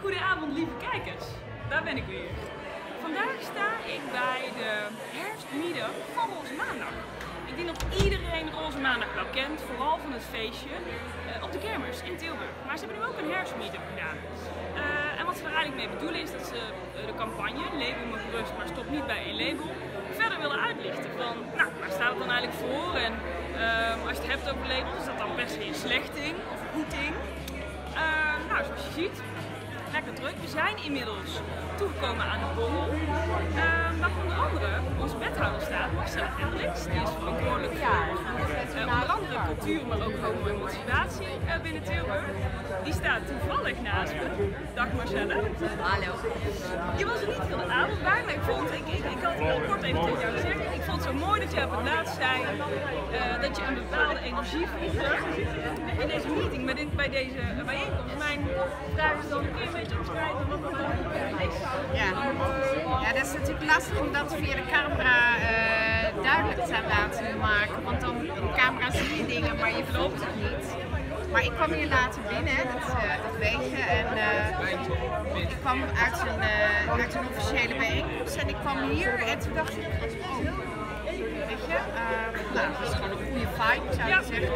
Goedenavond lieve kijkers, daar ben ik weer. Vandaag sta ik bij de herfstmiddag van Roze Maandag. Ik denk dat iedereen Roze Maandag wel kent, vooral van het feestje op de kermis in Tilburg. Maar ze hebben nu ook een herfstmiddag gedaan. En wat ze er eigenlijk mee bedoelen is dat ze de campagne Label me gerust, maar stop niet bij één label, verder willen uitlichten van, nou, waar staat het dan eigenlijk voor? En als je het hebt over labels, is dat dan per se een slechting of een goed ding? Nou, zoals je ziet, lekker druk. We zijn inmiddels toegekomen aan de borrel, waar onder andere onze wethouder staat, Marcella Hendricks. Die is verantwoordelijk voor onder andere cultuur, maar ook homo en emancipatie binnen Tilburg. Die staat toevallig naast me. Dag Marcella. Hallo. Je was er niet heel de avond bij, maar ik had het heel kort even tegen jou gezegd. Ik vond het zo mooi dat je op het laatst zei dat je een bepaalde energie voelde in deze meeting, bij deze bijeenkomst. Mijn vraag is dan een beetje omschrijven wat dat dan is. Ja, dat is natuurlijk lastig om dat via de camera duidelijk te laten maken, want dan op de camera zie je dingen, maar je voelt het niet. Maar ik kwam hier later binnen, dat weet je, en ik kwam uit een officiële bijeenkomst en ik kwam hier en toen dacht ik, oh, weet je, nou, dat is gewoon een goede vibe zou je zeggen.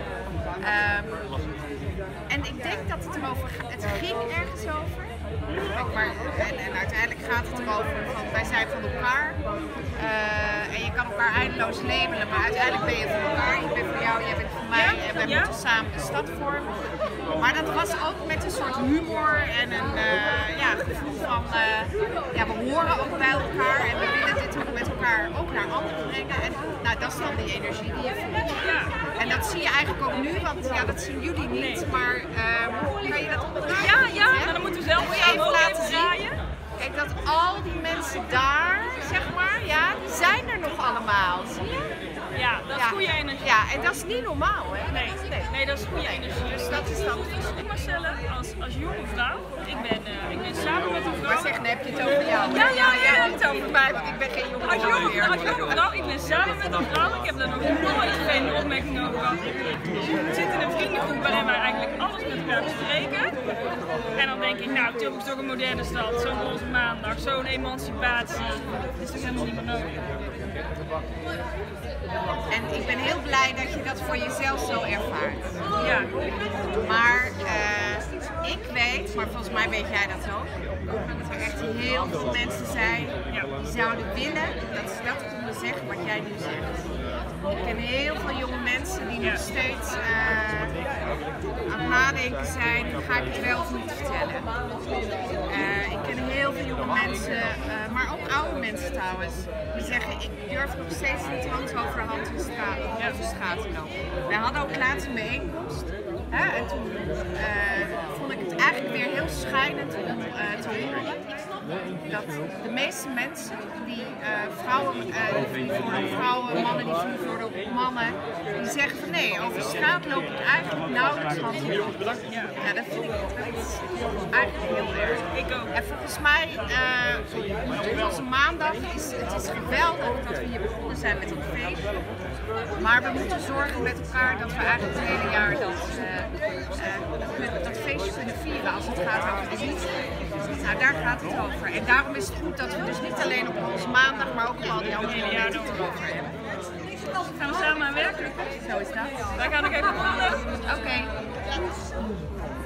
En ik denk dat het erover gaat, het ging ergens over. En uiteindelijk gaat het erover van wij zijn van elkaar en je kan elkaar eindeloos labelen, maar uiteindelijk ben je van elkaar. Ik ben voor jou, jij bent voor mij en wij moeten samen de stad vormen. Maar dat was ook met een soort humor en een gevoel van we horen ook bij elkaar en we willen dit ook met elkaar ook naar anderen brengen. En nou, dat is dan die energie die je voelt. En dat zie je eigenlijk ook nu, want ja, dat zien jullie niet, maar kan je dat opdragen? Ja, maar dan moeten we zelf even laten zien. Kijk, dat al die mensen daar, zeg maar, ja, die zijn er nog allemaal, zie je? Ja, dat is goede energie. Ja, en dat is niet normaal, hè? Nee, dat is goede energie. Dus dat is dan Marcella, als jonge vrouw, ik ben samen met een vrouw. Maar zeg, dan heb je het over jou. Ja, niet over mij, want ik ben geen jonge vrouw meer. Als jonge vrouw, ik ben samen met een vrouw, ik heb daar nog nooit geen opmerking over gehad. We zitten in een vriendengroep waarin wij eigenlijk alles met elkaar bespreken. En dan denk ik, nou, Tilburg is toch een moderne stad, zo'n Roze Maandag, zo'n emancipatie. Dat is toch helemaal niet meer nodig. En ik ben heel blij dat je dat voor jezelf zo ervaart. Ja. Maar ik weet, maar volgens mij weet jij dat ook, dat er echt heel veel mensen zijn die zouden willen dat ze dat konden zeggen wat jij nu zegt. Ik ken heel veel jonge mensen die nog steeds aan het nadenken zijn, ga ik het wel of niet vertellen. Ik ken heel veel jonge mensen, maar ook oude mensen trouwens, die zeggen ik durf nog steeds niet hand over hand in de straat te lopen. Wij hadden ook laatst een bijeenkomst en toen vond ik het eigenlijk weer heel schijnend om te horen dat de meeste mensen die vrouwen die voor vrouwen, mannen die voor mannen, die zeggen van nee, over straat loop ik eigenlijk nauwelijks hand in hand. Ja, dat vind ik eigenlijk heel erg. Ik ook. En volgens mij, onze maandag is geweldig dat we hier begonnen zijn met een feest. Maar we moeten zorgen met elkaar dat we eigenlijk het hele jaar dat feestje kunnen vieren als het gaat over de liefde. Nou, daar gaat het over. En daarom is het goed dat we dus niet alleen op onze maandag, maar ook op al die andere momenten het erover hebben. Gaan we samen aan werken? Zo is dat. Wij gaan nog even rollen. Oké.